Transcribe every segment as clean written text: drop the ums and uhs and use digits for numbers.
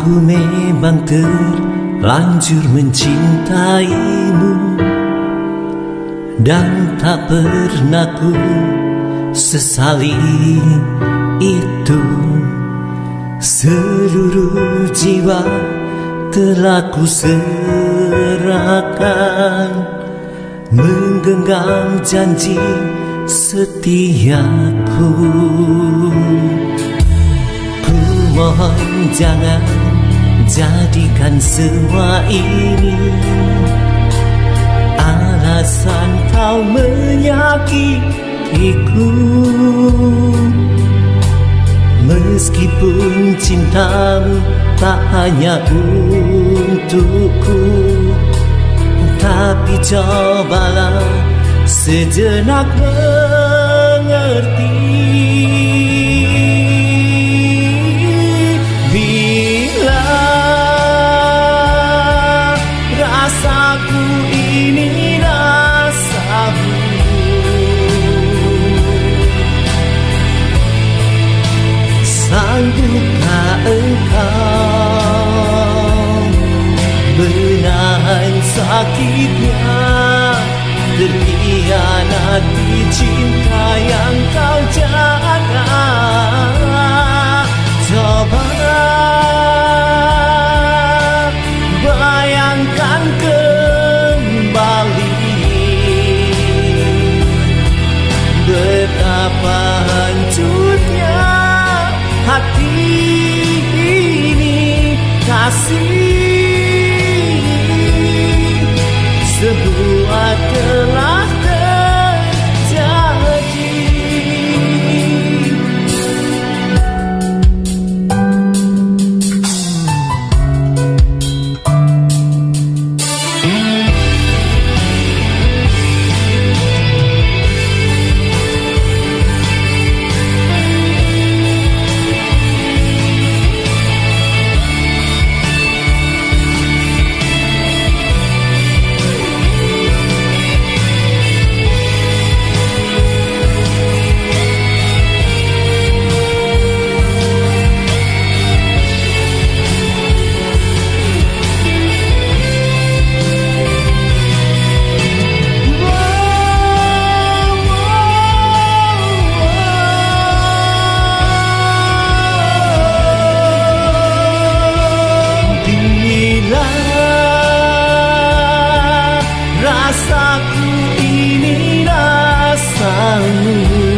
Aku memang terlanjur mencintaimu, dan tak pernah ku sesali itu. Seluruh jiwa telah ku serahkan, menggenggam janji setiaku. Ku mohon jangan jadikan semua ini alasan kau menyakitiku. Meskipun cintamu tak hanya untukku, tapi cobalah sejenak mengerti. Bila rasaku ini rasamu, sanggupkah engkau menahan sakitnya terhianati cinta yang kau jaga? Coba bayangkan kembali betapa hancurnya hati ini. Kasih sebuah telah terjadi. Rasaku ini rasamu,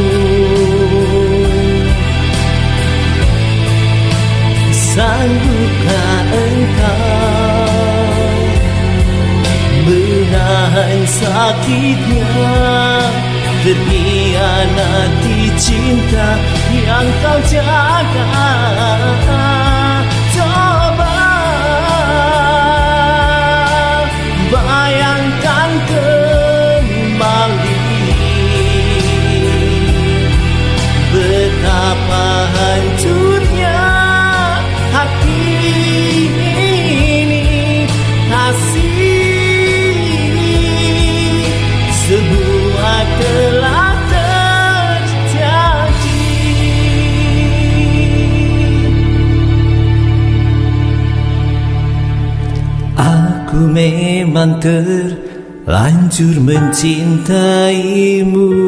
sanggupkah engkau menahan sakitnya terhianati cinta yang kau jaga? Coba bayangkan kembali betapa hancurnya hati ini. Kasih sebuah telah terjadi. Aku memang terlanjur mencintaimu,